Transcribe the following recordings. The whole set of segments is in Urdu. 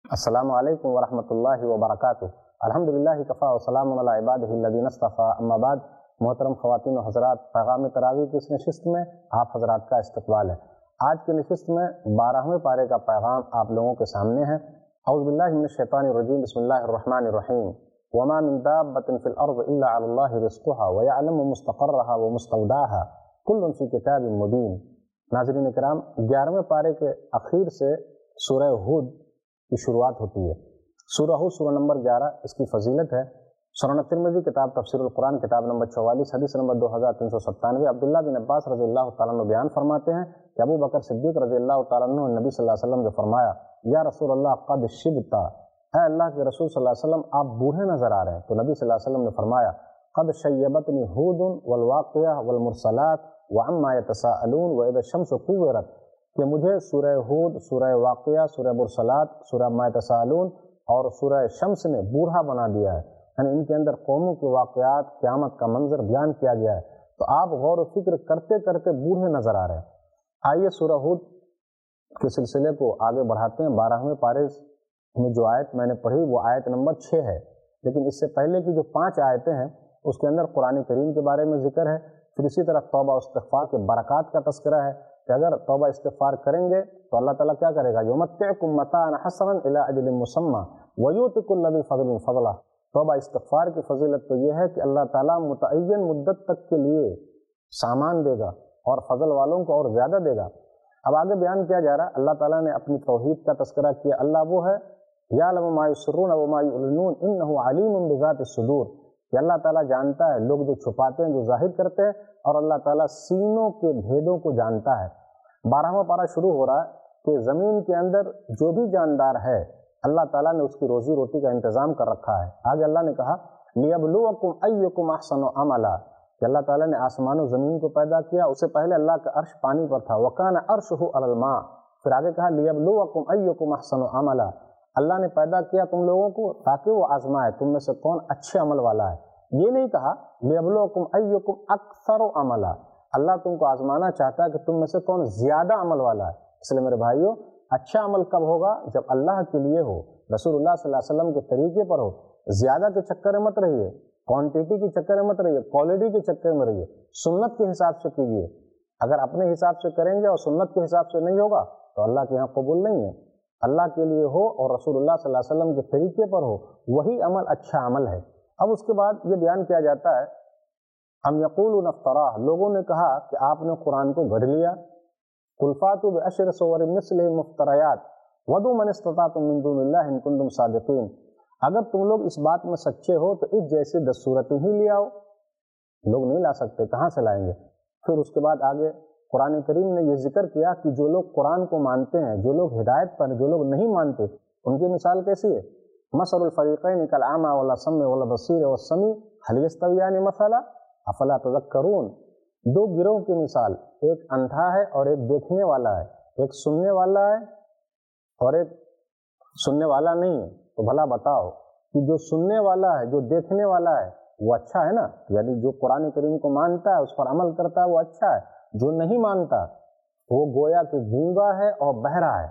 السلام علیکم ورحمۃ اللہ وبرکاتہ۔ الحمدللہ کفا وسلام علی عبادہ الذین اصطفیٰ، اما بعد۔ محترم خواتین و حضرات، پیغام تراویح کی اس نشست میں آپ حضرات کا استقبال ہے۔ آج کی نشست میں 12ویں پارے کا پیغام آپ لوگوں کے سامنے ہے۔ اعوذ باللہ من الشیطان الرجیم، بسم اللہ الرحمن الرحیم۔ وما من دابۃ فی الارض الا علی اللہ رزقها ویعلم مستقرها ومستودعها کل فی کتاب مبین۔ ناظرین کرام، 11ویں پارے کے اخیر سے سورہ ہود کی شروعات ہوتی ہے۔ سورہ ہود سورہ نمبر 11، اس کی فضیلت ہے۔ سنن ترمذی کتاب تفسیر القرآن کتاب نمبر 44 حدیث نمبر 2397، عبداللہ بن عباس رضی اللہ تعالیٰ عنہ بیان فرماتے ہیں کہ ابو بکر صدیق رضی اللہ تعالیٰ عنہ نبی صلی اللہ علیہ وسلم نے فرمایا، یا رسول اللہ قد شبتا، اے اللہ کے رسول صلی اللہ علیہ وسلم آپ بوڑھے نظر آ رہے ہیں۔ تو نبی صلی اللہ علیہ وسلم نے فرمایا، قد شیبتنی ہود والواقعہ والمرسلات وعما یتساءلون واذا الشمس کورت، کہ مجھے سورہ ہود، سورہ واقعہ، سورہ مرسلات، سورہ ما یتساءلون اور سورہ شمس نے بوڑھا بنا دیا ہے، یعنی ان کے اندر قوموں کے واقعات، قیامت کا منظر بیان کیا گیا ہے۔ تو آپ غور و فکر کرتے کرتے بوڑھے نظر آ رہے ہیں۔ آئیے سورہ ہود کے سلسلے کو آگے بڑھاتے ہیں۔ 12ویں پارے میں جو آیت میں نے پڑھی وہ آیت نمبر 6 ہے، لیکن اس سے پہلے کی جو 5 آیتیں ہیں اس کے اندر قرآن کریم کے بارے میں ذکر ہے، پھر اسی طرح توبہ و استغفار کے برکات کا تذکرہ ہے کہ اگر توبہ استغفار کریں گے تو اللہ تعالیٰ کیا کرے گا، یمتعکم متاعا حسنا الی اجل مسمی ویؤتی کل ذی فضل فضلہ۔ توبہ استغفار کی فضیلت تو یہ ہے کہ اللہ تعالیٰ متعین مدت تک کے لیے سامان دے گا اور فضل والوں کو اور زیادہ دے گا۔ اب آگے بیان کیا جا رہا ہے، اللہ تعالیٰ نے اپنی توحید کا تذکرہ کیا۔ اللہ وہ ہے یعلم ما یسرون وما یعلنون انہ علیم بذات الصدور، کہ اللہ تعالیٰ جانتا ہے لوگ جو چھپاتے ہیں، جو ظاہر کرتے ہیں، اور اللہ تعالیٰ سینوں کے بھیدوں کو جانتا ہے۔ 12واں پارہ شروع ہو رہا ہے کہ زمین کے اندر جو بھی جاندار ہے اللہ تعالیٰ نے اس کی روزی روٹی کا انتظام کر رکھا ہے۔ آگے اللہ نے کہا لِيَبْلُوَكُمْ أَيُّكُمْ أَحْسَنُ عَمَلًا، کہ اللہ تعالیٰ نے آسمان و زمین کو پیدا کیا، اس سے پہلے اللہ کا عرش پانی پر تھا، وَكَانَ عَرْشُهُ عَلَى الْمَاءِ، پھر آگے کہا لِيَبْلُوَكُمْ أَيُّكُمْ أَحْسَنُ عَمَلًا، اللہ نے پیدا کیا تم لوگوں کو تاکہ وہ آزمائے تم میں سے کون اچھے عمل والا ہے۔ یہ نہیں کہا لِيَبْلُوَكُمْ أَيُّكُمْ أَكْثَرُ عَمَلًا، اللہ تم کو آزمانا چاہتا ہے کہ تم میں سے کون زیادہ عمل والا ہے۔ اس لیے میرے بھائیوں، اچھا عمل کب ہوگا؟ جب اللہ کے لیے ہو، رسول اللہ صلی اللہ علیہ وسلم کے طریقے پر ہو۔ زیادہ کے چکر میں مت رہیے، کوانٹیٹی کے چکر میں مت رہیے، کوالٹی کے چکر میں رہیے، سنت کے حساب سے کیجیے۔ اگر اپنے حساب سے کریں گے اور سنت کے حساب سے نہیں ہوگا تو اللہ کے یہاں قبول نہیں ہے۔ اللہ کے لیے ہو اور رسول اللہ صلی اللہ علیہ وسلم کے طریقے پر ہو، وہی عمل اچھا عمل ہے۔ اب اس کے بعد یہ بیان کیا جاتا ہے، ہم یقولون افتراہ، لوگوں نے کہا کہ آپ نے قرآن کو گھڑ لیا۔ قل فاتوا بعشر صور مثلہ مفتریات ودعوا من استطعتم من دون اللہ ان کنتم صادقین، اگر تم لوگ اس بات میں سچے ہو تو اس جیسی 10 صورتیں ہی لے آؤ۔ لوگ نہیں لا سکتے، کہاں سے لائیں گے؟ پھر اس کے بعد آگے قرآن کریم نے یہ ذکر کیا کہ جو لوگ قرآن کو مانتے ہیں، جو لوگ ہدایت پر، جو لوگ نہیں مانتے، ان کی مثال کیسی ہے؟ مثل الفریقین کالاعمی والاصم والبصیر والسمیع هل یستویان مثلا افلا تذکرون، 2 گروہ کی مثال، ایک اندھا ہے اور ایک دیکھنے والا ہے، ایک سننے والا ہے اور ایک سننے والا نہیں ہے۔ تو بھلا بتاؤ کہ جو سننے والا ہے، جو دیکھنے والا ہے، وہ اچھا ہے نا؟ یعنی جو قرآن کریم کو مانتا ہے، اس پر عمل کرتا ہے، وہ اچھا ہے۔ جو نہیں مانتا وہ گویا کہ گونگا ہے اور بہرا ہے۔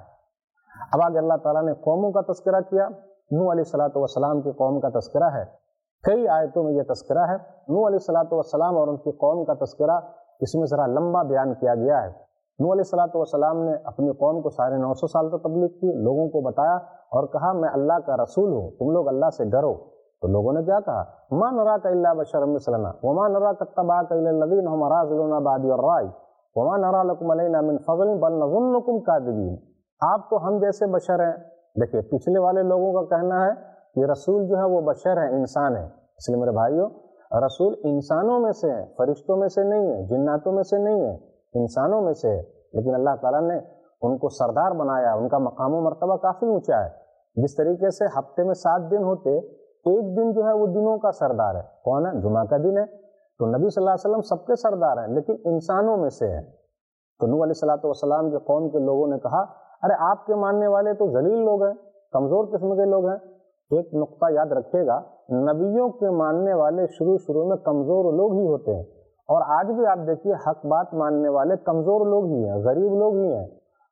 اب آگے اللہ تعالیٰ نے قوموں کا تذکرہ کیا۔ نوح علیہ الصلوۃ والسلام کی قوم کا تذکرہ ہے، کئی آیتوں میں یہ تذکرہ ہے۔ نوح علیہ الصلوۃ والسلام اور ان کی قوم کا تذکرہ اس میں ذرا لمبا بیان کیا گیا ہے۔ نوح علیہ الصلوۃ والسلام نے اپنی قوم کو 950 سال تک تبلیغ کی، لوگوں کو بتایا اور کہا میں اللہ کا رسول ہوں، تم لوگ اللہ سے ڈرو۔ تو لوگوں نے کیا کہا، ما نراک الا بشرا مثلنا وما نراک اتبعک الا الذین هم اراذلون بادی الرأی وما نرى لكم علینا من فضل بل نظنکم کاذبین، آپ تو ہم جیسے بشر ہیں۔ دیکھیے پچھلے والے لوگوں کا کہنا ہے کہ رسول جو ہے وہ بشر ہے، انسان ہے۔ اس لیے میرے بھائیوں، رسول انسانوں میں سے ہے، فرشتوں میں سے نہیں ہے، جناتوں میں سے نہیں ہے، انسانوں میں سے ہے۔ لیکن اللہ تعالیٰ نے ان کو سردار بنایا، ان کا مقام و مرتبہ کافی اونچا ہے۔ جس طریقے سے ہفتے میں 7 دن ہوتے، ایک دن جو ہے وہ دنوں کا سردار ہے، کون ہے؟ جمعہ کا دن ہے۔ تو نبی صلی اللہ علیہ وسلم سب کے سردار ہیں، لیکن انسانوں میں سے ہے۔ تو نوح علیہ الصلوۃ والسلام کے قوم کے لوگوں نے کہا، ارے آپ کے ماننے والے تو ذلیل لوگ ہیں، کمزور قسم کے لوگ ہیں۔ ایک نقطہ یاد رکھیے گا، نبیوں کے ماننے والے شروع میں کمزور لوگ ہی ہوتے ہیں، اور آج بھی آپ دیکھیے حق بات ماننے والے کمزور لوگ ہی ہیں، غریب لوگ ہی ہیں۔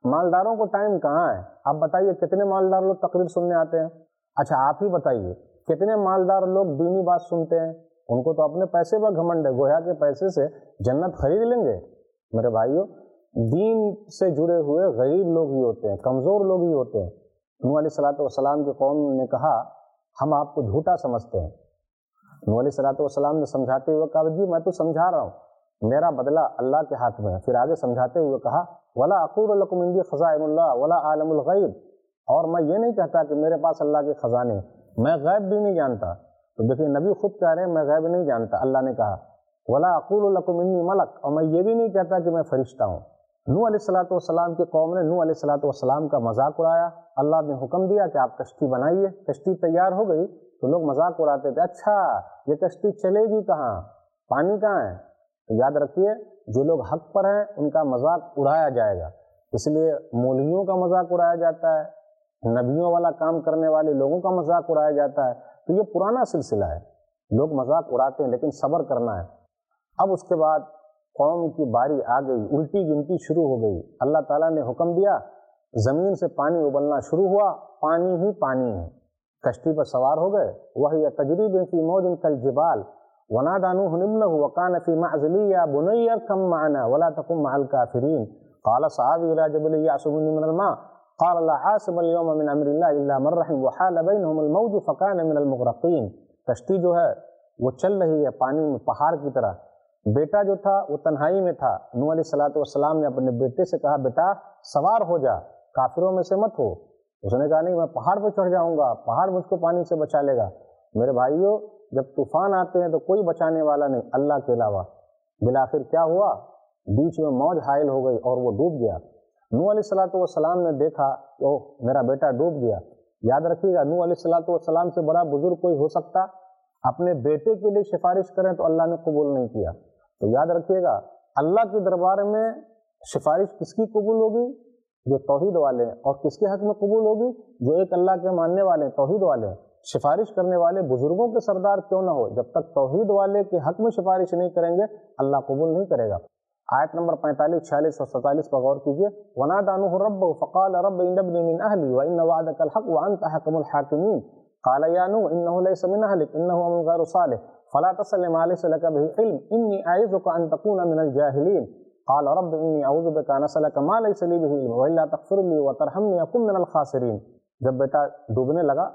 مالداروں کو ٹائم کہاں ہے؟ آپ بتائیے کتنے مالدار لوگ تقریر سننے آتے ہیں؟ اچھا آپ ہی بتائیے کتنے مالدار لوگ دینی بات سنتے ہیں؟ ان کو تو اپنے پیسے پر گھمنڈ ہے، گویا کے پیسے سے جنت خرید لیں گے۔ میرے بھائیوں، دین سے جڑے ہوئے غریب لوگ ہی ہوتے ہیں، کمزور لوگ ہی ہوتے ہیں۔ نوح علیہ الصلوۃ والسلام کی قوم نے کہا ہم آپ کو جھوٹا سمجھتے ہیں۔ نوح علیہ الصلوۃ والسلام نے سمجھاتے ہوئے کہا جی میں تو سمجھا رہا ہوں، میرا بدلہ اللہ کے ہاتھ میں ہے۔ پھر آگے سمجھاتے ہوئے کہا ولا اقول لکم عندی خزائن اللہ ولا عالم الغیب، اور میں یہ نہیں کہتا کہ میرے پاس اللہ کے خزانے، میں غیب بھی نہیں جانتا۔ تو دیکھیے نبی خود کہہ رہے ہیں میں غیب نہیں جانتا۔ اللہ نے کہا ولا اقول لکم انی ملک، اور میں یہ بھی نہیں کہتا کہ میں فرشتہ ہوں۔ نوح علیہ الصلوۃ والسلام کی قوم نے نوح علیہ الصلوۃ والسلام کا مذاق اڑایا۔ اللہ نے حکم دیا کہ آپ کشتی بنائیے، کشتی تیار ہو گئی تو لوگ مذاق اڑاتے تھے، اچھا یہ کشتی چلے گی کہاں، پانی کہاں ہے؟ تو یاد رکھیے جو لوگ حق پر ہیں ان کا مذاق اڑایا جائے گا، اس لیے مولویوں کا مذاق اڑایا جاتا ہے، نبیوں والا کام کرنے والے لوگوں کا مذاق اڑایا جاتا ہے۔ تو یہ پرانا سلسلہ ہے، لوگ مذاق اڑاتے ہیں لیکن صبر کرنا ہے۔ اب اس کے بعد قوم کی باری آ گئی، الٹی گنتی شروع ہو گئی۔ اللہ تعالیٰ نے حکم دیا، زمین سے پانی ابلنا شروع ہوا، پانی ہی پانی ہے۔ کشتی پر سوار ہو گئے، وہی تجریب فی موج کالجبال ونادى نوح ابنه وكان في معزل يا بني اركب معنا ولا تكن مع الكافرين قال سآوي إلى جبل يعصمني من الماء قال لا عاصم اليوم من امر الله الا من رحم وحال بينهم الموج فكان من المغرقين۔ کشتی جو ہے وہ چل رہی ہے پانی میں پہاڑ کی طرح۔ بیٹا جو تھا وہ تنہائی میں تھا۔ نوح علیہ الصلوۃ والسلام نے اپنے بیٹے سے کہا بیٹا سوار ہو جا، کافروں میں سے مت ہو۔ اس نے کہا نہیں میں پہاڑ پہ چڑھ جاؤں گا، پہاڑ مجھ کو پانی سے بچا لے گا۔ میرے بھائیوں جب طوفان آتے ہیں تو کوئی بچانے والا نہیں اللہ کے علاوہ۔ بالآخر کیا ہوا؟ بیچ میں موج حائل ہو گئی اور وہ ڈوب گیا۔ نوح علیہ الصلوۃ والسلام نے دیکھا کہ اوہ میرا بیٹا ڈوب گیا۔ یاد رکھیے گا نوح علیہ الصلوۃ والسلام سے بڑا بزرگ کوئی ہو سکتا؟ اپنے بیٹے کے لیے سفارش کریں تو اللہ نے قبول نہیں کیا۔ تو یاد رکھیے گا اللہ کے دربار میں سفارش کس کی قبول ہوگی؟ جو توحید والے ہیں۔ اور کس کے حق میں قبول ہوگی؟ جو ایک اللہ کے ماننے والے ہیں، توحید والے ہیں۔ سفارش کرنے والے بزرگوں کے سردار کیوں نہ ہو، جب تک توحید والے کے حق میں سفارش نہیں کریں گے اللہ قبول نہیں کرے گا۔ آیت نمبر 45، 46 اور 47 پر غور کیجیے۔ وَنَادَى نُوحٌ رَبَّهُ فَقَالَ رَبِّ إِنَّ ابْنِي مِنْ أَهْلِي وَإِنَّ وَعْدَكَ الْحَقُّ وَأَنْتَ أَحْكَمُ الْحَاكِمِينَ قَالَ يَا نُوحُ إِنَّهُ لَيْسَ مِنْ أَهْلِكَ إِنَّهُ عَمَلٌ غَيْرُ صَالِحٍ فَلَا تَصِلْ مَا لَيْسَ لَكَ بِهِ عِلْمٌ إِنِّي أَعِظُكَ أَن تَكُونَ مِنَ الْجَاهِلِينَ قَالَ رَبِّ إِنِّي أَعُوذُ بِكَ أَنْ أَسْأَلَكَ مَا لَيْسَ لِي بِهِ عِلْمٌ وَإِلَّا تَغْفِرْ لِي وَتَرْحَمْنِي أَكُن مِنَ الْخَاسِرِينَ۔ جب بیٹا ڈوبنے لگا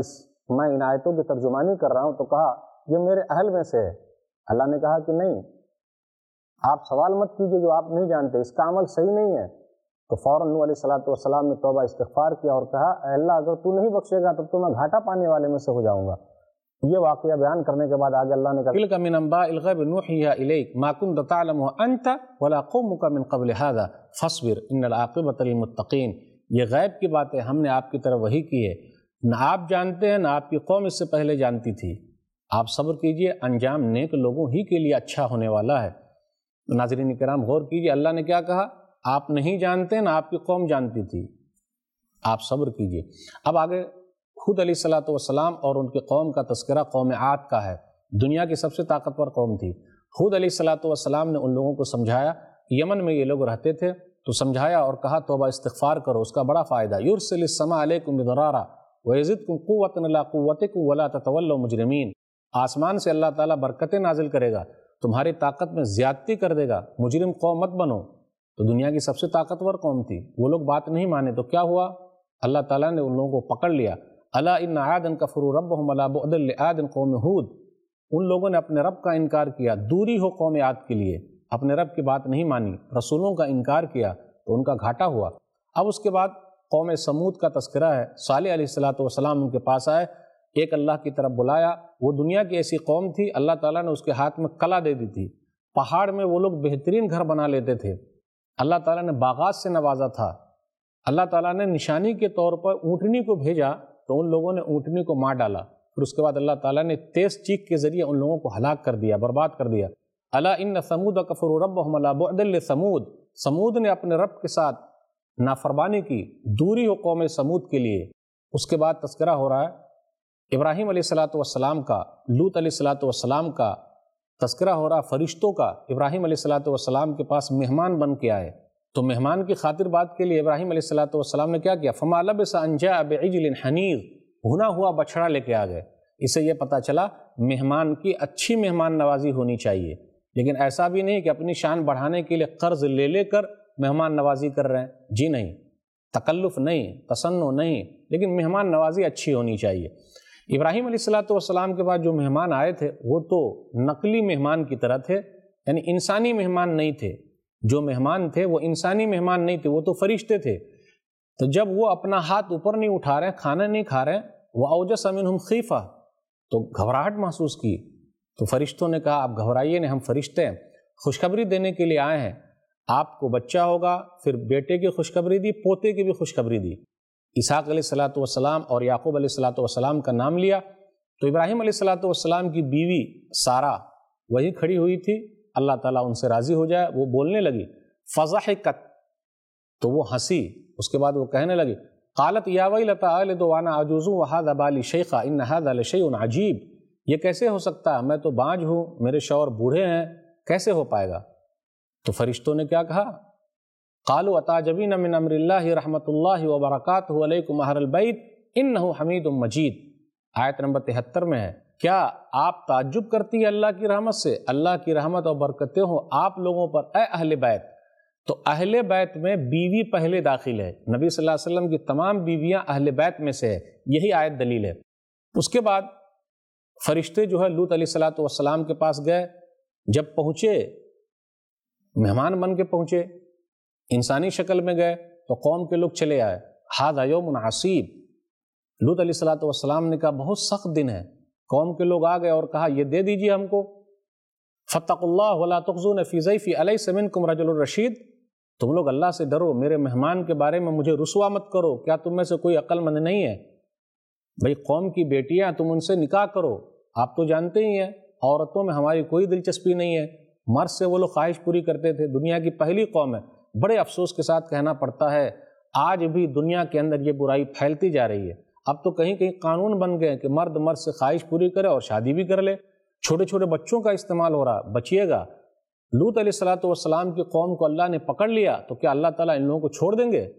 میں ان آیتوں کی ترجمانی کر رہا ہوں تو کہا یہ میرے اہل میں سے ہے۔ اللہ نے کہا کہ نہیں، آپ سوال مت کیجیے جو آپ نہیں جانتے، اس کا عمل صحیح نہیں ہے۔ تو فوراً نوح علیہ الصلوۃ والسلام نے توبہ استغفار کیا اور کہا اے اللہ اگر تو نہیں بخشے گا تب تو میں گھاٹا پانے والے میں سے ہو جاؤں گا۔ یہ واقعہ بیان کرنے کے بعد آگے اللہ نے کہا تلک من انباء الغیب نوحیها الیک ما کنت تعلمه انت ولا قومک من قبل هذا فاصبر ان العاقبۃ للمتقین۔ یہ غیب کی باتیں ہم نے آپ کی طرف وحی کی ہے، نہ آپ جانتے ہیں نہ آپ کی قوم اس سے پہلے جانتی تھی۔ آپ صبر کیجئے، انجام نیک لوگوں ہی کے لیے اچھا ہونے والا ہے۔ ناظرین کرام غور کیجئے، اللہ نے کیا کہا؟ آپ نہیں جانتے نہ آپ کی قوم جانتی تھی، آپ صبر کیجئے۔ اب آگے خود علیہ الصلوۃ والسلام اور ان کی قوم کا تذکرہ قوم عاد کا ہے۔ دنیا کی سب سے طاقتور قوم تھی۔ خود علیہ الصلوۃ والسلام نے ان لوگوں کو سمجھایا، یمن میں یہ لوگ رہتے تھے تو سمجھایا اور کہا توبہ استغفار کرو، اس کا بڑا فائدہ۔ یرسل السماء علیکم مدرارا ویزدکم قوۃ الی قوتکم ولا تتولوا مجرمین۔ آسمان سے اللہ تعالیٰ برکتیں نازل کرے گا، تمہاری طاقت میں زیادتی کر دے گا، مجرم قوم مت بنو۔ تو دنیا کی سب سے طاقتور قوم تھی، وہ لوگ بات نہیں مانے تو کیا ہوا؟ اللہ تعالیٰ نے ان لوگوں کو پکڑ لیا۔ الا ان عادا کفروا ربهم الا بعدا لعاد قوم ہود۔ ان لوگوں نے اپنے رب کا انکار کیا، دوری ہو قوم عاد کے لیے، اپنے رب کی بات نہیں مانی، رسولوں کا انکار کیا تو ان کا گھاٹا ہوا۔ اب اس کے بعد قوم سمود کا تذکرہ ہے۔ صالح علیہ الصلوۃ والسلام ان کے پاس آئے، ایک اللہ کی طرف بلایا۔ وہ دنیا کی ایسی قوم تھی اللہ تعالیٰ نے اس کے ہاتھ میں کلا دے دی تھی۔ پہاڑ میں وہ لوگ بہترین گھر بنا لیتے تھے، اللہ تعالیٰ نے باغات سے نوازا تھا۔ اللہ تعالیٰ نے نشانی کے طور پر اونٹنی کو بھیجا تو ان لوگوں نے اونٹنی کو مار ڈالا، پھر اس کے بعد اللہ تعالیٰ نے تیز چیخ کے ذریعے ان لوگوں کو ہلاک کر دیا، برباد کر دیا۔ الا ان ثمود کفروا ربهم الا بعدا لثمود۔ سمود نے اپنے رب کے ساتھ نافرمانی کی، دوری ہو قوم سمود کے لیے۔ اس کے بعد تذکرہ ہو رہا ہے ابراہیم علیہ الصلوۃ والسلام کا، لوط علیہ الصلوۃ والسلام کا تذکرہ ہو رہا، فرشتوں کا۔ ابراہیم علیہ الصلوۃ والسلام کے پاس مہمان بن کے آئے تو مہمان کی خاطر بات کے لیے ابراہیم علیہ السلام نے کیا کیا؟ فما لبث ان جاء بعجل حنیظ، بھنا ہوا بچڑا لے کے آ گئے۔ اس سے یہ پتہ چلا مہمان کی اچھی مہمان نوازی ہونی چاہیے، لیکن ایسا بھی نہیں کہ اپنی شان بڑھانے کے لیے قرض لے لے کر مہمان نوازی کر رہے ہیں، جی نہیں، تکلف نہیں، تصنع نہیں، لیکن مہمان نوازی اچھی ہونی چاہیے۔ ابراہیم علیہ السلام کے بعد جو مہمان آئے تھے وہ تو نقلی مہمان کی طرح تھے، یعنی انسانی مہمان نہیں تھے۔ جو مہمان تھے وہ انسانی مہمان نہیں تھے، وہ تو فرشتے تھے۔ تو جب وہ اپنا ہاتھ اوپر نہیں اٹھا رہے ہیں، کھانا نہیں کھا رہے ہیں، وَأَوْجَسَ مِنْهُمْ خِیفَةً، تو گھبراہٹ محسوس کی۔ تو فرشتوں نے کہا آپ گھبرائیے نہیں، ہم فرشتے ہیں، خوشخبری دینے کے لیے آئے ہیں، آپ کو بچہ ہوگا۔ پھر بیٹے کی خوشخبری دی، پوتے کی بھی خوشخبری دی۔ اسحاق علیہ السلام اور یعقوب علیہ السلام کا نام لیا۔ تو ابراہیم علیہ السلام کی بیوی سارہ وہی کھڑی ہوئی تھی، اللہ تعالیٰ ان سے راضی ہو جائے، وہ بولنے لگی، فضحکت، تو وہ ہنسی۔ اس کے بعد وہ کہنے لگی، قالت یا ویلتی آلد وانا عجوز وہذا بالی شیخا ان ھذا لشیء عجیب، یہ کیسے ہو سکتا ہے، میں تو بانجھ ہوں، میرے شوہر بوڑھے ہیں، کیسے ہو پائے گا؟ تو فرشتوں نے کیا کہا؟ قالوا اتعجبین من امر اللہ رحمۃ اللہ وبرکاتہ علیکم اہل البیت انہ حمید مجید، آیت نمبر 73 میں ہے، کیا آپ تعجب کرتی ہے اللہ کی رحمت سے؟ اللہ کی رحمت اور برکتیں ہوں آپ لوگوں پر اے اہل بیت۔ تو اہل بیت میں بیوی پہلے داخل ہے، نبی صلی اللہ علیہ وسلم کی تمام بیویاں اہل بیت میں سے ہے، یہی آیت دلیل ہے۔ اس کے بعد فرشتے جو ہے لوط علیہ السلام کے پاس گئے، جب پہنچے مہمان بن کے پہنچے، انسانی شکل میں گئے تو قوم کے لوگ چلے آئے، ھذا یوم عصیب، لوط علیہ السلام نے کہا بہت سخت دن ہے، قوم کے لوگ آ گئے اور کہا یہ دے دیجیے ہم کو، فاتقوا اللہ ولا تخزون فی ضیفی الیس منکم رجل رشید، تم لوگ اللہ سے ڈرو، میرے مہمان کے بارے میں مجھے رسوا مت کرو، کیا تم میں سے کوئی عقل مند نہیں ہے؟ بھئی قوم کی بیٹیاں تم ان سے نکاح کرو، آپ تو جانتے ہی ہیں عورتوں میں ہماری کوئی دلچسپی نہیں ہے، مرد سے وہ لوگ خواہش پوری کرتے تھے، دنیا کی پہلی قوم ہے۔ بڑے افسوس کے ساتھ کہنا پڑتا ہے آج بھی دنیا کے اندر یہ برائی پھیلتی جا رہی ہے۔ اب تو کہیں کہیں قانون بن گئے کہ مرد مرد سے خواہش پوری کرے اور شادی بھی کر لے، چھوٹے چھوٹے بچوں کا استعمال ہو رہا، بچیے گا۔ لوط علیہ السلام کی قوم کو اللہ نے پکڑ لیا تو کیا اللہ تعالیٰ ان لوگوں کو چھوڑ دیں گے؟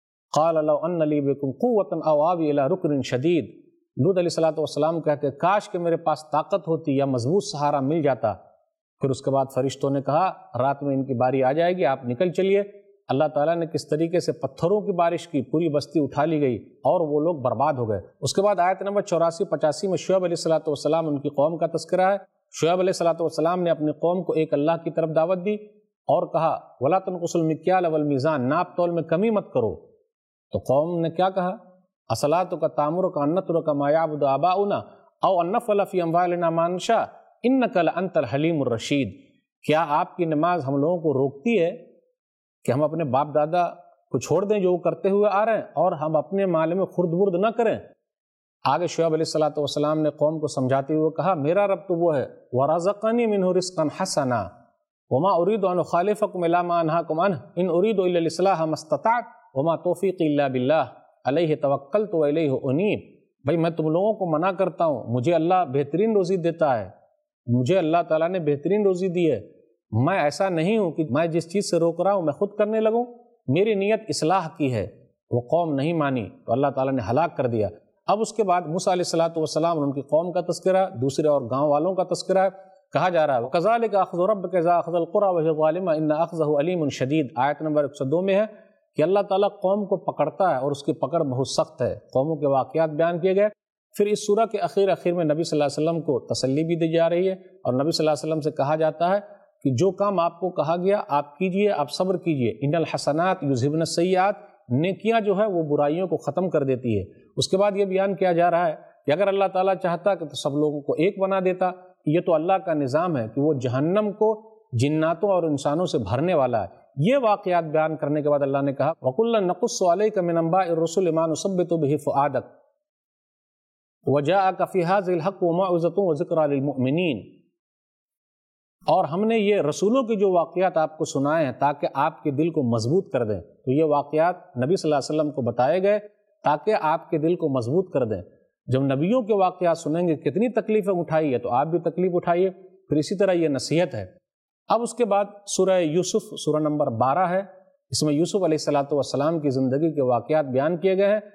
قال لو ان لی بکم قوۃ او آوی الی رکن شدید، لوط علیہ السلام کہتے کاش کہ میرے پاس طاقت ہوتی یا مضبوط سہارا مل جاتا۔ پھر اس کے بعد فرشتوں نے کہا رات میں ان کی باری آ جائے گی، آپ نکل چلیے۔ اللہ تعالیٰ نے کس طریقے سے پتھروں کی بارش کی، پوری بستی اٹھا لی گئی اور وہ لوگ برباد ہو گئے۔ اس کے بعد آیت نمبر 84-85 میں شعیب علیہ السلام ان کی قوم کا تذکرہ ہے۔ شعیب علیہ السلام نے اپنی قوم کو ایک اللہ کی طرف دعوت دی اور کہا وَلَا تَنْقُصُوا الْمِكْيَالَ وَالْمِيزَانَ، ناپ تول میں کمی مت کرو۔ تو قوم نے کیا کہا؟ أَصَلَاتُكَ تَأْمُرُكَ أَن نَّتْرُكَ مَا يَعْبُدُ آبَاؤُنَا أَوْ أَن نَّفْعَلَ فِي أَمْوَالِنَا مَا نَشَاءُ إِنَّكَ لَأَنتَ الْحَلِيمُ الرَّشِيدُ، کیا آپ کی نماز ہم لوگوں کو روکتی ہے کہ ہم اپنے باپ دادا کو چھوڑ دیں جو وہ کرتے ہوئے آ رہے ہیں اور ہم اپنے مال میں خرد برد نہ کریں؟ آگے شعیب علیہ السلام نے قوم کو سمجھاتے ہوئے کہا میرا رب تو وہ ہے وَرَزَقَنِي مِنْهُ رِزْقًا حَسَنًا وَمَا أُرِيدُ أَنْ أُخَالِفَكُمْ إِلَىٰ مَا أَنْهَاكُمْ عَنْهُ إِنْ أُرِيدُ إِلَّا الْإِصْلَاحَ مَا اسْتَطَعْتُ وَمَا تَوْفِيقِي إِلَّا بِاللَّهِ عَلَيْهِ تَوَكَّلْتُ وَإِلَيْهِ أُنِيبُ۔ بھائی میں تم لوگوں کو منع کرتا ہوں، مجھے اللہ بہترین روزی دیتا ہے، مجھے اللہ تعالیٰ نے بہترین روزی دی ہے، میں ایسا نہیں ہوں کہ میں جس چیز سے روک رہا ہوں میں خود کرنے لگوں، میری نیت اصلاح کی ہے۔ وہ قوم نہیں مانی تو اللہ تعالیٰ نے ہلاک کر دیا۔ اب اس کے بعد موسیٰ علیہ السلام اور ان کی قوم کا تذکرہ، دوسرے اور گاؤں والوں کا تذکرہ ہے۔ کہا جا رہا ہے وَكَذَلِكَ أَخْذُ رَبِّكَ إِذَا أَخَذَ الْقُرَىٰ وَهِيَ ظَالِمَةٌ إِنَّ أَخْذَهُ أَلِيمٌ شَدِيدٌ، آیت نمبر 102 میں ہے کہ اللہ تعالیٰ قوم کو پکڑتا ہے اور اس کی پکڑ بہت سخت ہے۔ قوموں کے واقعات بیان کیے گئے۔ پھر اس سورہ کے اخیر میں نبی صلی اللہ علیہ وسلم کو تسلی بھی دی جا رہی ہے اور نبی صلی اللہ علیہ وسلم سے کہا جاتا ہے کہ جو کام آپ کو کہا گیا آپ کیجئے، آپ صبر کیجئے، ان الحسنات یذہبن السیئات، نیکیاں جو ہے وہ برائیوں کو ختم کر دیتی ہے۔ اس کے بعد یہ بیان کیا جا رہا ہے کہ اگر اللہ تعالیٰ چاہتا کہ تو سب لوگوں کو ایک بنا دیتا، یہ تو اللہ کا نظام ہے کہ وہ جہنم کو جناتوں اور انسانوں سے بھرنے والا ہے۔ یہ واقعات بیان کرنے کے بعد اللہ نے کہا وَكُلًّا نَقُصُّ عَلَيْكَ مِنْ أَنْبَاءِ الرُّسُلِ مَا نُثَبِّتُ بِهِ فُؤَادَكَ وَجَاءَكَ فِي هَٰذِهِ الْحَقُّ وَمَوْعِظَةٌ وَذِكْرَىٰ لِلْمُؤْمِنِينَ، اور ہم نے یہ رسولوں کے جو واقعات آپ کو سنائے ہیں تاکہ آپ کے دل کو مضبوط کر دیں۔ تو یہ واقعات نبی صلی اللہ علیہ وسلم کو بتائے گئے تاکہ آپ کے دل کو مضبوط کر دیں۔ جب نبیوں کے واقعات سنیں گے کتنی تکلیفیں اٹھائی ہے تو آپ بھی تکلیف اٹھائیے۔ پھر اسی طرح یہ نصیحت ہے۔ اب اس کے بعد سورہ یوسف سورہ نمبر 12 ہے، اس میں یوسف علیہ السلام کی زندگی کے واقعات بیان کیے گئے ہیں،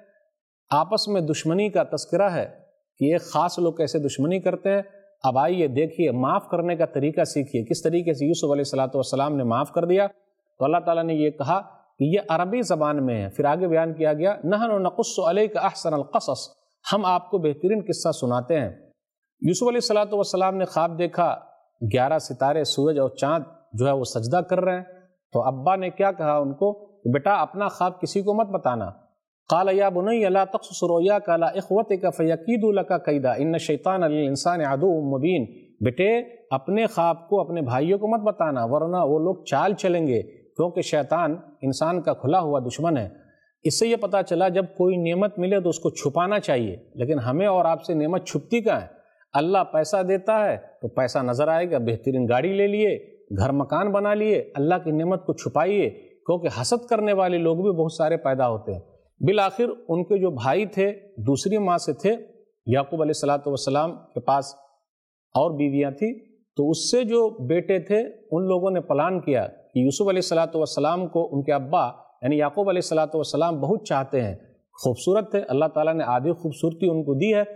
آپس میں دشمنی کا تذکرہ ہے کہ ایک خاص لوگ کیسے دشمنی کرتے ہیں۔ اب آئیے دیکھیے، معاف کرنے کا طریقہ سیکھیے، کس طریقے سے یوسف علیہ السلام نے معاف کر دیا۔ تو اللہ تعالیٰ نے یہ کہا کہ یہ عربی زبان میں ہے، پھر آگے بیان کیا گیا نحن نقص علیک احسن القصص، ہم آپ کو بہترین قصہ سناتے ہیں۔ یوسف علیہ السلام نے خواب دیکھا، 11 ستارے، سورج اور چاند جو ہے وہ سجدہ کر رہے ہیں۔ تو ابا نے کیا کہا ان کو کہ بیٹا اپنا خواب کسی کو مت بتانا۔ قال یا بنی لا تقصص رؤیاک علی اخوتک فیکیدوا لک کیدا ان الشیطان للانسان عدو مبین، بیٹے اپنے خواب کو اپنے بھائیوں کو مت بتانا ورنہ وہ لوگ چال چلیں گے، کیونکہ شیطان انسان کا کھلا ہوا دشمن ہے۔ اس سے یہ پتہ چلا جب کوئی نعمت ملے تو اس کو چھپانا چاہیے، لیکن ہمیں اور آپ سے نعمت چھپتی کہاں ہے؟ اللہ پیسہ دیتا ہے تو پیسہ نظر آئے گا، بہترین گاڑی لے لیے، گھر مکان بنا لیے، اللہ کی نعمت کو چھپائیے، کیونکہ حسد کرنے والے لوگ بھی بہت سارے پیدا ہوتے ہیں۔ بالآخر ان کے جو بھائی تھے دوسری ماں سے تھے، یعقوب علیہ السلام کے پاس اور بیویاں تھیں، تو اس سے جو بیٹے تھے ان لوگوں نے پلان کیا کہ یوسف علیہ السلام کو ان کے ابا یعنی یعقوب علیہ السلام بہت چاہتے ہیں، خوبصورت تھے، اللہ تعالیٰ نے آدھی خوبصورتی ان کو دی ہے،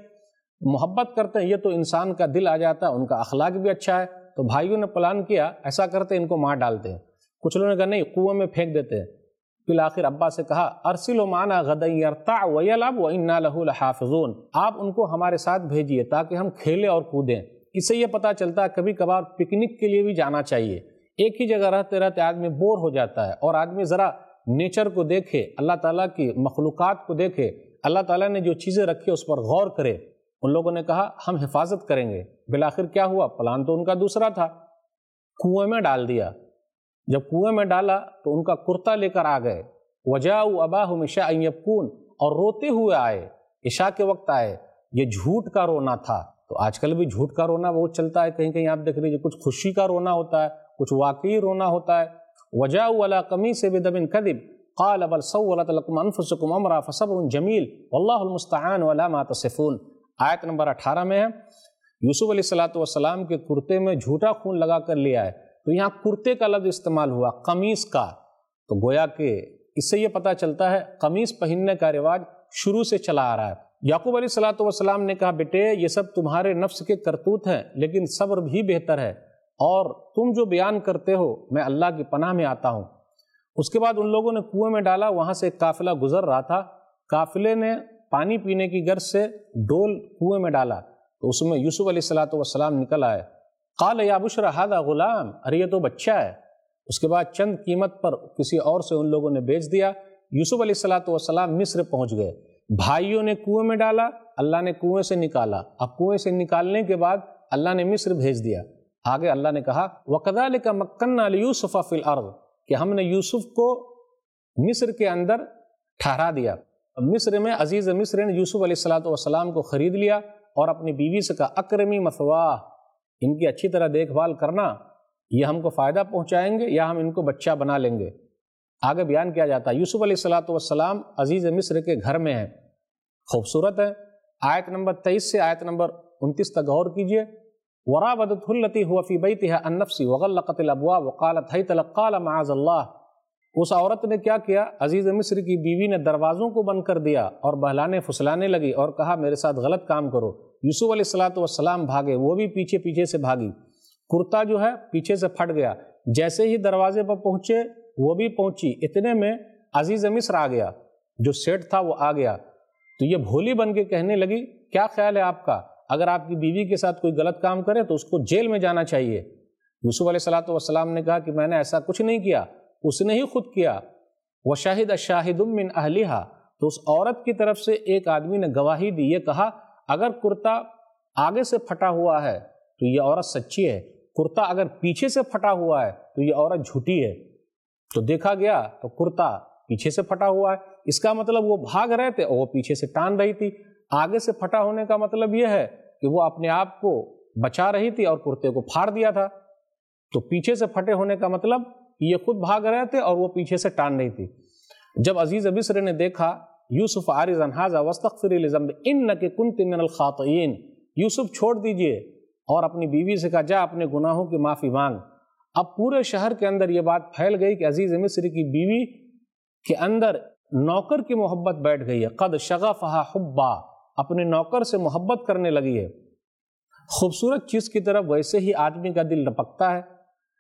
محبت کرتے ہیں، یہ تو انسان کا دل آ جاتا ہے، ان کا اخلاق بھی اچھا ہے۔ تو بھائیوں نے پلان کیا ایسا کرتے ان کو مار ڈالتے ہیں، کچھ لوگوں نے کہا نہیں کنویں میں پھینک دیتے ہیں۔ بالآخر ابا سے کہا ارسلوا معنا غدا یرتع ویلعب وانا له لحافظون، آپ ان کو ہمارے ساتھ بھیجیے تاکہ ہم کھیلیں اور کودیں۔ اس سے یہ پتہ چلتا ہے کبھی کبھار پکنک کے لیے بھی جانا چاہیے، ایک ہی جگہ رہتے رہتے آدمی بور ہو جاتا ہے، اور آدمی ذرا نیچر کو دیکھے، اللہ تعالیٰ کی مخلوقات کو دیکھے، اللہ تعالیٰ نے جو چیزیں رکھی اس پر غور کرے۔ ان لوگوں نے کہا ہم حفاظت کریں گے۔ بالآخر کیا ہوا؟ پلان تو ان کا دوسرا تھا، کنویں میں ڈال دیا۔ جب کنویں میں ڈالا تو ان کا کرتا لے کر آ گئے، وجاؤ اباہم عشاء یبکون، اور روتے ہوئے آئے، عشاء کے وقت آئے۔ یہ جھوٹ کا رونا تھا۔ تو آج کل بھی جھوٹ کا رونا بہت چلتا ہے، کہیں کہیں آپ دیکھ لیجیے، کچھ خوشی کا رونا ہوتا ہے، کچھ واقعی رونا ہوتا ہے۔ وجاؤ علی قمیص بدم کذب قال بل سولت لكم انفسكم امرا فصبر جمیل واللہ المستعان علی ما تصفون۔ آیت نمبر 18 میں ہے یوسف علیہ السلام کے کرتے میں جھوٹا خون لگا کر لیا ہے، تو یہاں کرتے کا لفظ استعمال ہوا، قمیص کا۔ تو گویا کہ اس سے یہ پتہ چلتا ہے قمیص پہننے کا رواج شروع سے چلا آ رہا ہے۔ یعقوب علیہ السلام نے کہا بیٹے یہ سب تمہارے نفس کے کرتوت ہیں، لیکن صبر بھی بہتر ہے، اور تم جو بیان کرتے ہو میں اللہ کی پناہ میں آتا ہوں۔ اس کے بعد ان لوگوں نے کنویں میں ڈالا، وہاں سے ایک قافلہ گزر رہا تھا، قافلے نے پانی پینے کی غرض سے ڈول کنویں میں ڈالا، تو اس میں یوسف علیہ السلام نکل آئے۔ قال یا بشرا ھذا غلام، ارے یہ تو بچہ ہے۔ اس کے بعد چند قیمت پر کسی اور سے ان لوگوں نے بیچ دیا۔ یوسف علیہ السلام مصر پہنچ گئے، بھائیوں نے کنویں میں ڈالا، اللہ نے کنویں سے نکالا، اب کنویں سے نکالنے کے بعد اللہ نے مصر بھیج دیا۔ آگے اللہ نے کہا وَكَذَلِكَ مَكَّنَّا لِيُوسُفَ فِي الْأَرْضِ، کہ ہم نے یوسف کو مصر کے اندر ٹھہرا دیا۔ مصر میں عزیز مصر نے یوسف علیہ السلام کو خرید لیا اور اپنی بیوی سے کہا اکرمی مثواہ، ان کی اچھی طرح دیکھ بھال کرنا، یہ ہم کو فائدہ پہنچائیں گے یا ہم ان کو بچہ بنا لیں گے۔ آگے بیان کیا جاتا ہے یوسف علیہ السلام عزیز مصر کے گھر میں ہیں، خوبصورت ہے۔ آیت نمبر 23 سے آیت نمبر 29 تک غور کیجئے۔ وراودته التي هو في بيتها عن نفسه وغلقت الابواب وقالت هيت لك قال معاذ الله، اس عورت نے کیا کیا؟ عزیز مصر کی بیوی نے دروازوں کو بند کر دیا اور بہلانے پھسلانے لگی اور کہا میرے ساتھ غلط کام کرو۔ یوسف علیہ السلام بھاگے، وہ بھی پیچھے سے بھاگی، کرتا جو ہے پیچھے سے پھٹ گیا۔ جیسے ہی دروازے پر پہنچے وہ بھی پہنچی، اتنے میں عزیز مصر آ گیا، جو سیٹ تھا وہ آ گیا۔ تو یہ بھولی بن کے کہنے لگی کیا خیال ہے آپ کا، اگر آپ کی بیوی کے ساتھ کوئی غلط کام کرے تو اس کو جیل میں جانا چاہیے۔ یوسف علیہ السلام نے کہا کہ میں نے ایسا کچھ نہیں کیا، اس نے ہی خود کیا۔ وَشَهِدَ شَاهِدٌ مِّنْ أَهْلِهَا، تو اس عورت کی طرف سے ایک آدمی نے گواہی دی، یہ کہا اگر کرتا آگے سے پھٹا ہوا ہے تو یہ عورت سچی ہے، کرتا اگر پیچھے سے پھٹا ہوا ہے تو یہ عورت جھوٹی ہے۔ تو دیکھا گیا تو کرتا پیچھے سے پھٹا ہوا ہے، اس کا مطلب وہ بھاگ رہے تھے اور وہ پیچھے سے ٹان رہی تھی۔ آگے سے پھٹا ہونے کا مطلب یہ ہے کہ وہ اپنے آپ کو بچا رہی تھی اور کرتے کو پھاڑ دیا تھا۔ تو پیچھے سے پھٹے ہونے کا مطلب یہ خود بھاگ رہے تھے اور وہ پیچھے سے ٹان رہی تھی۔ جب عزیز مصر نے دیکھا یوسف عارض عن ھذا واستغفری لذنب انک کنت من الخاطئین، یوسف چھوڑ دیجئے، اور اپنی بیوی سے کہا جا اپنے گناہوں کی معافی مانگ۔ اب پورے شہر کے اندر یہ بات پھیل گئی کہ عزیز مصر کی بیوی کے اندر نوکر کی محبت بیٹھ گئی ہے، قد شغفہا حبا، اپنے نوکر سے محبت کرنے لگی ہے۔ خوبصورت چیز کی طرف ویسے ہی آدمی کا دل لپکتا ہے۔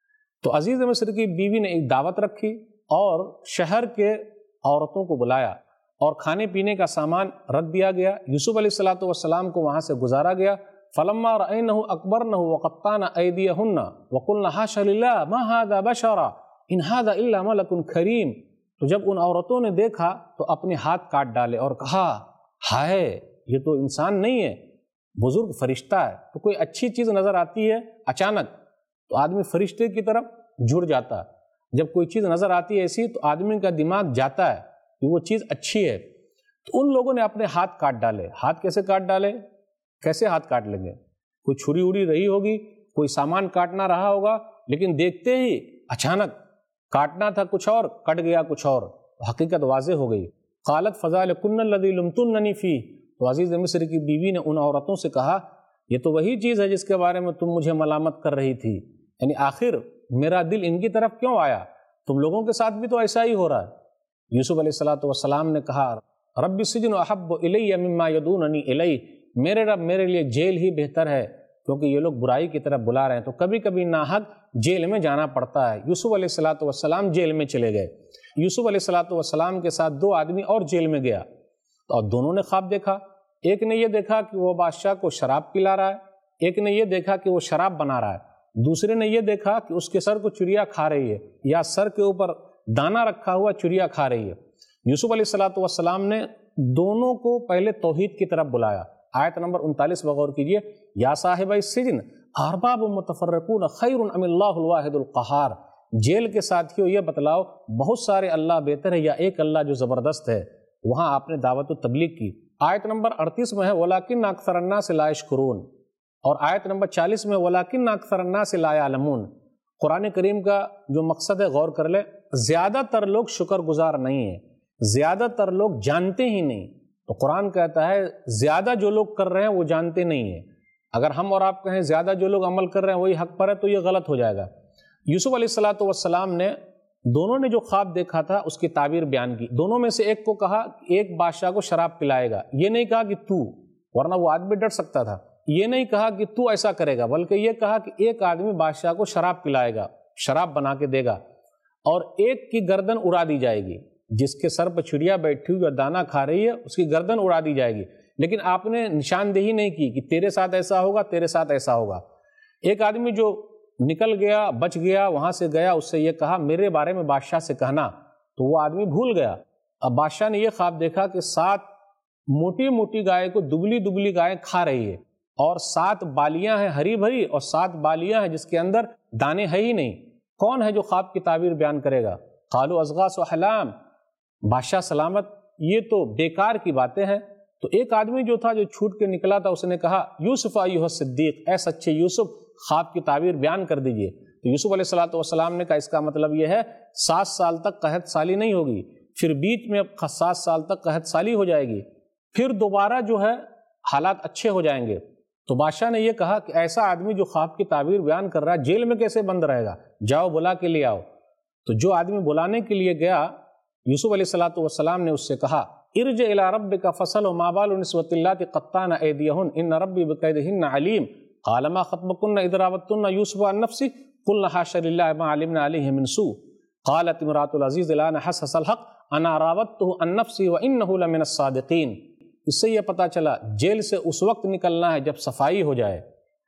تو عزیز مصر کی بیوی نے ایک دعوت رکھی اور شہر کے عورتوں کو بلایا اور کھانے پینے کا سامان رکھ دیا گیا۔ یوسف علیہ السلام کو وہاں سے گزارا گیا۔ فلما رأینہ اکبرنہ وقطعن ایدیہن وقلن حاش للہ ما ھذا بشرا ان ھذا الا ملک کریم، تو جب ان عورتوں نے دیکھا تو اپنے ہاتھ کاٹ ڈالے اور کہا ہائے یہ تو انسان نہیں ہے، بزرگ فرشتہ ہے۔ تو کوئی اچھی چیز نظر آتی ہے اچانک تو آدمی فرشتے کی طرف جڑ جاتا ہے، جب کوئی چیز نظر آتی ہے ایسی تو آدمی کا دماغ جاتا ہے کہ وہ چیز اچھی ہے۔ تو ان لوگوں نے اپنے ہاتھ کاٹ ڈالے۔ ہاتھ کیسے کاٹ ڈالے؟ کیسے ہاتھ کاٹ لیں گے؟ کوئی چھری اڑی رہی ہوگی، کوئی سامان کاٹنا رہا ہوگا، لیکن دیکھتے ہی اچانک کاٹنا تھا کچھ اور، کٹ گیا کچھ اور، حقیقت واضح ہو گئی۔ قالت فذلکن الذی لمتننی فیہ، تو عزیز مصر کی بیوی نے ان عورتوں سے کہا یہ تو وہی چیز ہے جس کے بارے میں تم مجھے ملامت کر رہی تھی، یعنی آخر میرا دل ان کی طرف کیوں آیا؟ تم لوگوں کے ساتھ بھی تو ایسا ہی ہو رہا ہے۔ یوسف علیہ السلام نے کہا رب السجن احب الی مما یدوننی الیہ، میرے رب میرے لیے جیل ہی بہتر ہے، کیونکہ یہ لوگ برائی کی طرف بلا رہے ہیں تو کبھی کبھی ناحق جیل میں جانا پڑتا ہے۔ یوسف علیہ السلام جیل میں چلے گئے۔ یوسف علیہ السلام کے ساتھ 2 آدمی اور جیل میں گیا اور دونوں نے خواب دیکھا۔ ایک نے یہ دیکھا کہ وہ بادشاہ کو شراب پلا رہا ہے، ایک نے یہ دیکھا کہ وہ شراب بنا رہا ہے، دوسرے نے یہ دیکھا کہ اس کے سر کو چڑیا کھا رہی ہے یا سر کے اوپر دانا رکھا ہوا چڑیا کھا رہی ہے۔ یوسف علیہ السلام نے دونوں کو پہلے توحید کی طرف بلایا۔ آیت نمبر 39 بغور کیجئے، یا صاحب السجن ارباب متفرقون خیر ام اللہ الواحد القہار، جیل کے ساتھیوں یہ بتلاؤ بہت سارے اللہ بہتر ہے یا ایک اللہ جو زبردست ہے؟ وہاں آپ نے دعوت و تبلیغ کی۔ آیت نمبر 38 میں ہے وَلَٰكِنَّ أَكْثَرَ النَّاسِ لَا يَشْكُرُونَ، اور آیت نمبر 40 میں وَلَٰكِنَّ أَكْثَرَ النَّاسِ لَا يَعْلَمُونَ۔ قرآن کریم کا جو مقصد ہے غور کر لیں، زیادہ تر لوگ شکر گزار نہیں ہیں، زیادہ تر لوگ جانتے ہی نہیں۔ تو قرآن کہتا ہے زیادہ جو لوگ کر رہے ہیں وہ جانتے نہیں ہیں۔ اگر ہم اور آپ کہیں زیادہ جو لوگ عمل کر رہے ہیں وہی حق پر ہے تو یہ غلط ہو جائے گا۔ یوسف علیہ السلام نے دونوں نے جو خواب دیکھا تھا اس کی تعبیر بیان کی۔ دونوں میں سے ایک کو کہا کہ ایک بادشاہ کو شراب پلائے گا، یہ نہیں کہا کہ تو، ورنہ وہ آدمی ڈر سکتا تھا۔ یہ نہیں کہا کہ تو ایسا کرے گا، بلکہ یہ کہا کہ ایک آدمی بادشاہ کو شراب پلائے گا، شراب بنا کے دے گا، اور ایک کی گردن اڑا دی جائے گی، جس کے سر پہ چڑیا بیٹھی ہوئی اور دانا کھا رہی ہے اس کی گردن اڑا دی جائے گی، لیکن آپ نے نشاندہی نہیں کی کہ تیرے ساتھ ایسا ہوگا، تیرے ساتھ ایسا ہوگا۔ ایک آدمی جو نکل گیا، بچ گیا، وہاں سے گیا، اس سے یہ کہا میرے بارے میں بادشاہ سے کہنا، تو وہ آدمی بھول گیا۔ اب بادشاہ نے یہ خواب دیکھا کہ 7 موٹی موٹی گائے کو دبلی دبلی گائے کھا رہی ہے، اور 7 بالیاں ہیں ہری بھری اور 7 بالیاں ہیں جس کے اندر دانے ہے ہی نہیں۔ کون ہے جو خواب کی تعبیر بیان کرے گا؟ قالوا اضغاث احلام، بادشاہ سلامت، یہ تو بیکار کی باتیں ہیں۔ تو ایک آدمی جو تھا جو چھوٹ کے نکلا تھا، اس نے کہا یوسف ایھا الصدیق، اے سچے یوسف خواب کی تعبیر بیان کر دیجئے۔ تو یوسف علیہ السلام نے کہا اس کا مطلب یہ ہے 7 سال تک قحط سالی نہیں ہوگی، پھر بیچ میں 7 سال تک قحط سالی ہو جائے گی، پھر دوبارہ جو ہے حالات اچھے ہو جائیں گے۔ تو بادشاہ نے یہ کہا کہ ایسا آدمی جو خواب کی تعبیر بیان کر رہا ہے جیل میں کیسے بند رہے گا، جاؤ بلا کے لے آؤ۔ تو جو آدمی بلانے کے لیے گیا، یوسف علیہ السلام نے اس سے کہا ارجع الی ربک فاسألہ ما بال النسوۃ اللاتی قطعن ایدیہن ان ربی بکیدہن علیم قال ما خطبکن اذ راودتن یوسف عن نفسہ قلنا حاشا للہ ما علمنا علیہ من سوء قالت امرأة العزیز الآن حسس الحق انا راودتہ عن نفسہ وانہ لمن الصادقین۔ اس سے یہ پتہ چلا جیل سے اس وقت نکلنا ہے جب صفائی ہو جائے۔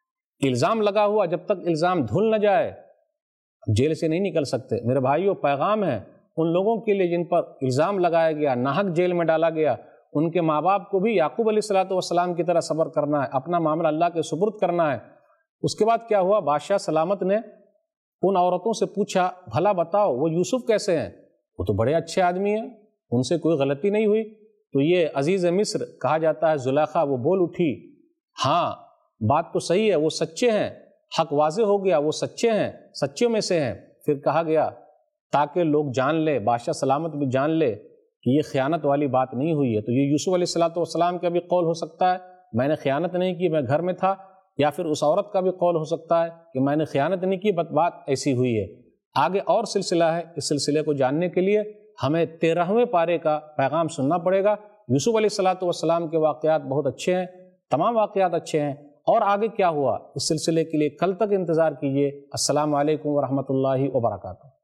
الزام لگا ہوا، جب تک الزام دھل نہ جائے جیل سے نہیں نکل سکتے۔ میرے بھائیوں، پیغام ہے ان لوگوں کے لیے جن پر الزام لگایا گیا، ناحق جیل میں ڈالا گیا، ان کے ماں باپ کو بھی یعقوب علیہ السلام کی طرح صبر کرنا ہے، اپنا معاملہ اللہ کے سپرد کرنا ہے۔ اس کے بعد کیا ہوا؟ بادشاہ سلامت نے ان عورتوں سے پوچھا بھلا بتاؤ وہ یوسف کیسے ہیں؟ وہ تو بڑے اچھے آدمی ہیں، ان سے کوئی غلطی نہیں ہوئی۔ تو یہ عزیز مصر کہا جاتا ہے زلیخا وہ بول اٹھی ہاں بات تو صحیح ہے، وہ سچے ہیں، حق واضح ہو گیا، وہ سچے ہیں، سچوں میں سے ہیں۔ پھر کہا گیا تاکہ لوگ جان لے، بادشاہ سلامت بھی جان لے کہ یہ خیانت والی بات نہیں ہوئی ہے۔ تو یہ یوسف علیہ السلام کا بھی قول ہو سکتا ہے، میں نے خیانت نہیں کی، میں گھر میں تھا، یا پھر اس عورت کا بھی قول ہو سکتا ہے کہ میں نے خیانت نہیں کی، بات ایسی ہوئی ہے۔ آگے اور سلسلہ ہے، اس سلسلے کو جاننے کے لیے ہمیں 13ویں پارے کا پیغام سننا پڑے گا۔ یوسف علیہ السلام کے واقعات بہت اچھے ہیں، تمام واقعات اچھے ہیں، اور آگے کیا ہوا اس سلسلے کے لیے کل تک انتظار کیجیے۔ السلام علیکم ورحمۃ اللہ وبرکاتہ۔